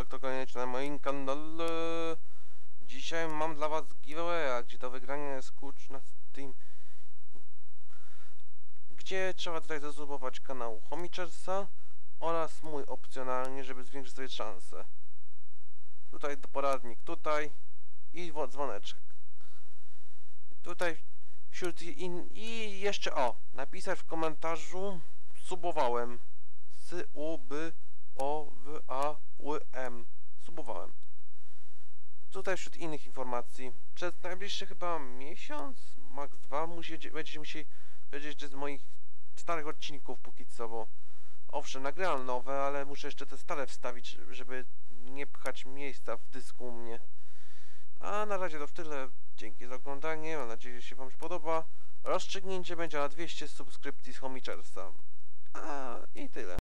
Doktor Koniecz na moim kanale. Dzisiaj mam dla was giveawaya, gdzie do wygrania jest klucz na Steam. Gdzie trzeba tutaj zasubować kanał Homichersa oraz mój opcjonalnie, żeby zwiększyć sobie szanse. Tutaj poradnik, tutaj i dzwoneczek. Tutaj wśród i jeszcze napisać w komentarzu subowałem. Subowałem. Tutaj wśród innych informacji. Przez najbliższy chyba miesiąc, max 2, będziecie musieli wiedzieć, że z moich starych odcinków póki co, bo owszem, nagrałem nowe, ale muszę jeszcze te stare wstawić, żeby nie pchać miejsca w dysku u mnie. A na razie to w tyle. Dzięki za oglądanie, mam nadzieję, że się wam podoba. Rozstrzygnięcie będzie na 200 subskrypcji z Homichersa. I tyle.